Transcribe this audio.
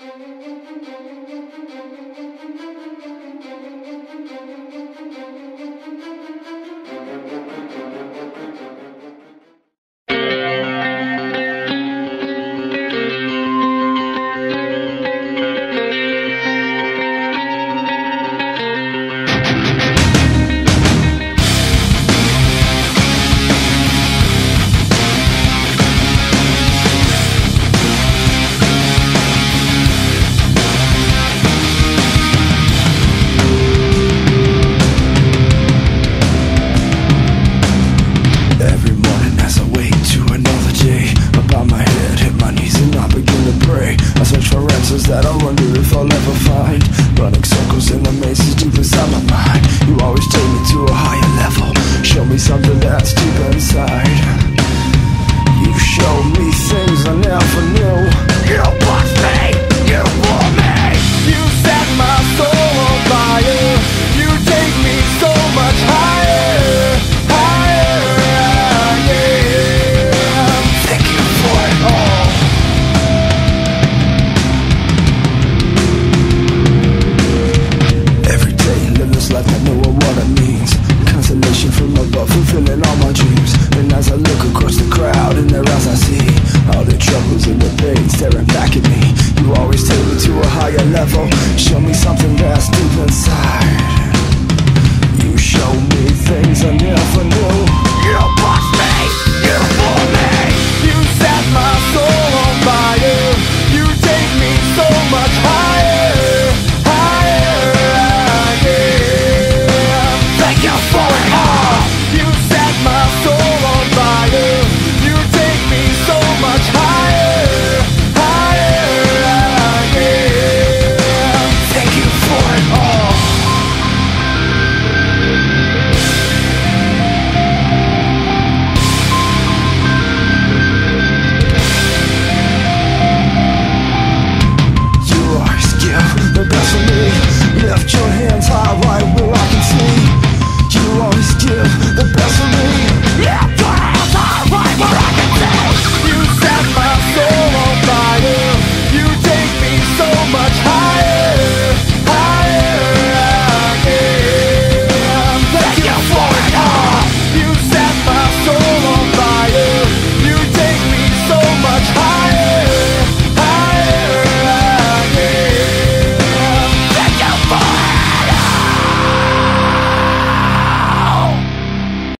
That I wonder if I'll ever find. Running circles in the mazes deep inside my mind. You always take me to a higher level. Show me something that's deep inside. You show me things I never knew. You push me, you pull me. You set my soul on fire. You take me so much higher, higher, yeah. Thank you for it all. Life, I know what it means. Consolation from above, fulfilling all my dreams. And as I look across the crowd, in their eyes I see all the troubles and the pain staring back at me. You always take me to a higher level. Show me something that's deep inside. You show me things I never